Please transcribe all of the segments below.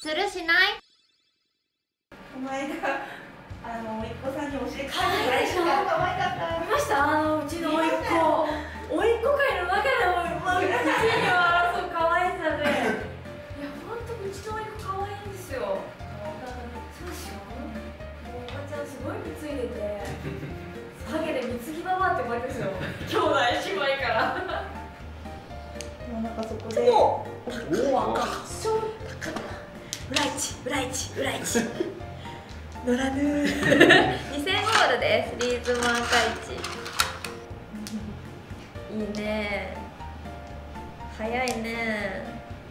するしない？ この間甥っ子さんに教えて可愛いでしょ。可愛かった。 見ました？うちの甥っ子界の中でも1位には争う可愛さで、いや本当うちの甥っ子可愛いんですよ。そうでしょ。もうおばちゃんすごい貢いでて、陰で貢ぎママって言われるんですよ。兄弟姉妹から。 もうなんかそこで。 裏一乗らぬ 2000ゴールです。リーズマーカイチ。いいね。早いね。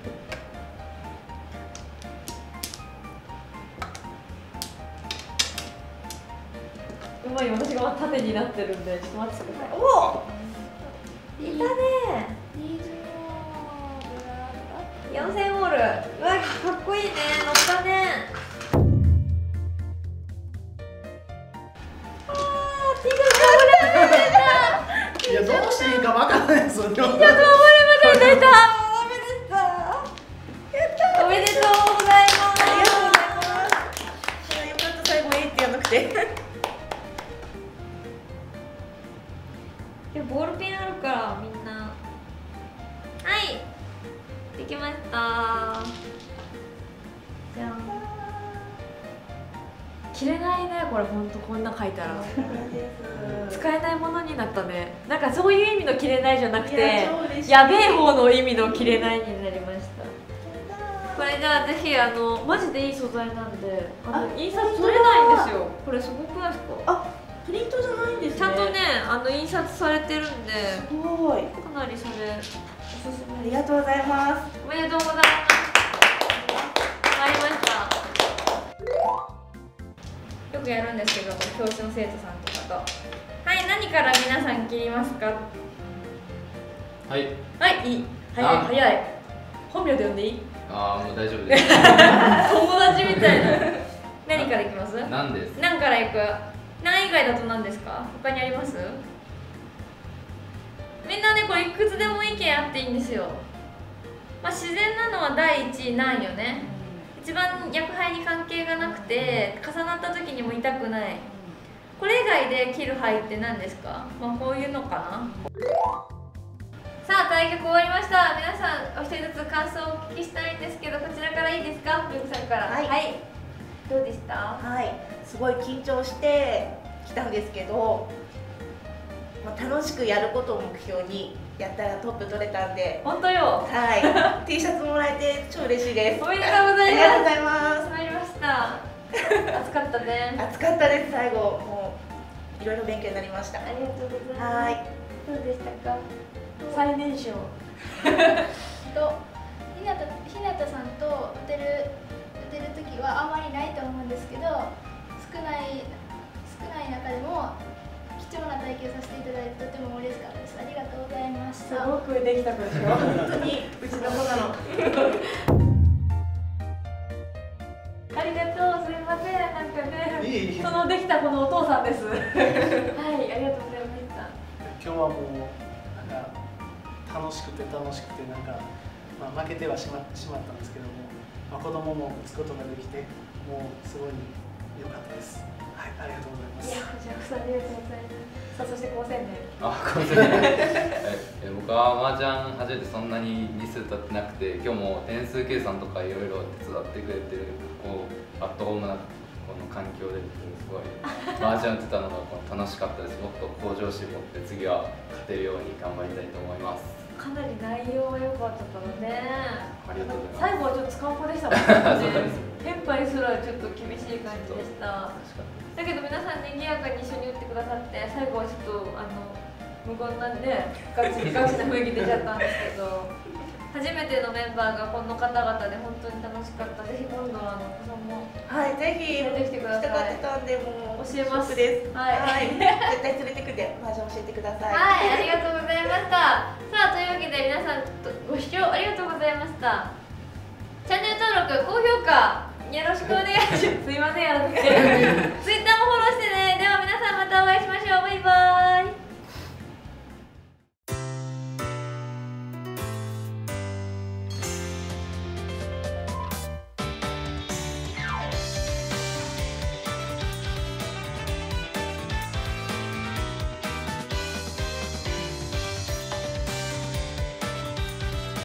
うまい、私が縦になってるんでちょっと待ってください。 お、いたね。4000ゴール。うわ、かっこいいね。乗ったね。 いや、どうしていいかわからないですよ。 ちょっと守れませんでした。おめでとうございます。 ありがとうございます。よかった、最後って言わなくて。 でボールペンあるからみんな。はい、できました。じゃん。 切れないね、これ本当こんな書いたら使えないものになったね。なんかそういう意味の切れないじゃなくて、やべえ方の意味の切れないになりました。これじゃあぜひマジでいい素材なんで印刷取れないんですよ。これすごくないですか？ あ、プリントじゃないんですね。 ちゃんとね印刷されてるんで、 すごい。 かなりそれおすすめ。 ありがとうございます。 おめでとうございます。買いました。よくやるんですけど、教師の生徒さんとかと。はい、何から皆さん切りますか？ はい。 はい、いい。早い。 本名で呼んでいい？ ああ、もう大丈夫です。 友達みたいな。何からいきます？ 何です。 何からいく？何以外だと何ですか？他にあります？みんなね、これいくつでも意見あっていいんですよ。まあ、自然なのは第一位なんよね。一番薬杯に関係がなくて重なった時にも痛くない。これ以外で切る牌って何ですか？まあこういうのかな。さあ対局終わりました。皆さんお一人ずつ感想をお聞きしたいんですけど、こちらからいいですか？みゆきさんから。 はい、 どうでした？ はい、すごい緊張してきたんですけど、まあ、楽しくやることを目標にやったらトップ取れたんで、 本当よ。 はい、T シャツもらえて超嬉しいです。 おめでとうございます。 ありがとうございます。 参りました。暑かったね。 暑かったです。最後もういろいろ勉強になりました。 ありがとうございます。 はい。 どうでしたか？ 最年少。 ひなたさんと打てる時はあんまりないと思うんですけど、少ない中でも貴重な体験させていただいてとても嬉しかったです。ありがとうございました。 すごくできた子でしょ。 本当にうちの子なの。 ありがとう、すみません、なんかね、 いいそのできた子のお父さんです。はい、ありがとうございました。 今日はもうなんか楽しくてなんか、まあ、負けてはしまったんですけども、まあ、子供も打つことができてもうすごい良かったです。はい、ありがとうございます。 いや、じゃあ、ありがとうございます。さあ、そして高専で。 高専僕は麻雀初めてそんなに日数経ってなくて、今日も点数計算とかいろいろ手伝ってくれてるアットホームなこの環境ですごい麻雀打ってたのが楽しかったです。もっと向上心持って次は勝てるように頑張りたいと思います。 かなり内容は良かったからね。 ありがとうございます。 最後はちょっと使う子でしたもんね。 そうです。 テンパにすらちょっと厳しい感じでした。 楽しかったです。 だけど皆さん賑やかに一緒に打ってくださって、最後はちょっと無言なんでガチな雰囲気出ちゃったんですけど、初めてのメンバーがこの方々で本当に楽しかった。ぜひ今度はお子さんもはい、ぜひ連れてきてください。 来たかってたんでもう教えますです。 はいはい、絶対連れてくて麻雀教えてください。 はい、ありがとうございました。さあ、というわけで皆さんご視聴ありがとうございました。チャンネル登録、高評価よろしくお願いします。すいません、やらなくて。